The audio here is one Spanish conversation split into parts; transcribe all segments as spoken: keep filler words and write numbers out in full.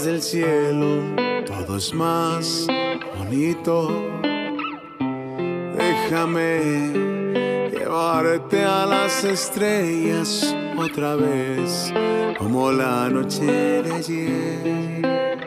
Desde el cielo todo es más bonito. Déjame llevarte a las estrellas otra vez, como la noche de ayer.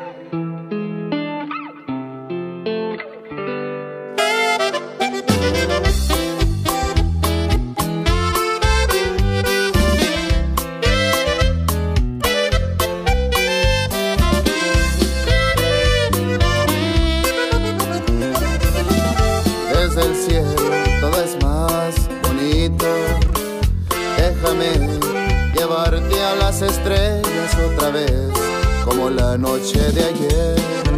Desde el cielo todo es más bonito. Déjame llevarte a las estrellas otra vez, como la noche de ayer.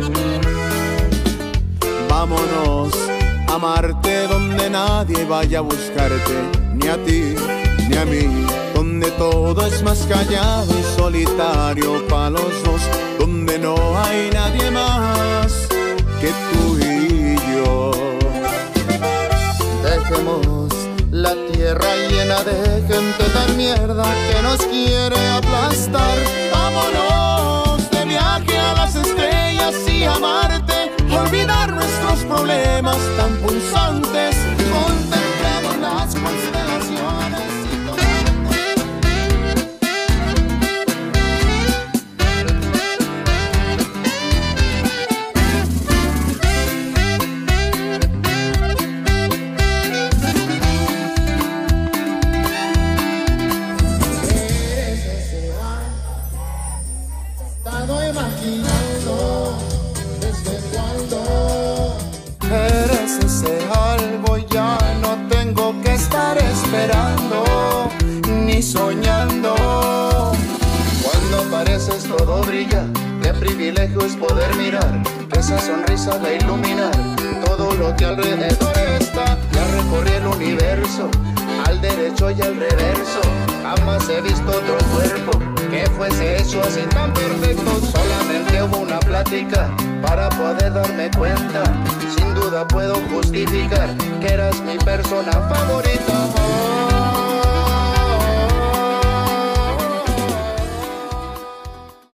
Vámonos a amarte donde nadie vaya a buscarte, ni a ti ni a mí, donde todo es más callado y solitario para los dos, donde no hay nadie más que tú y yo. Dejemos la tierra llena de gente tan mierda que nos quiere aplastar. Vámonos de viaje a las estrellas y amarte, olvidar nuestros problemas tan pulsantes. Contemplemos las constelaciones y todo. Imaginando desde cuando eres ese algo, ya no tengo que estar esperando ni soñando. Cuando apareces todo brilla, qué privilegio es poder mirar, que esa sonrisa va a iluminar todo lo que alrededor está. Ya recorrí el universo, al derecho y al reverso, jamás he visto otro cuerpo que fuese hecho así tan perfecto. Solamente hubo una plática para poder darme cuenta. Sin duda puedo justificar que eras mi persona favorita. Oh.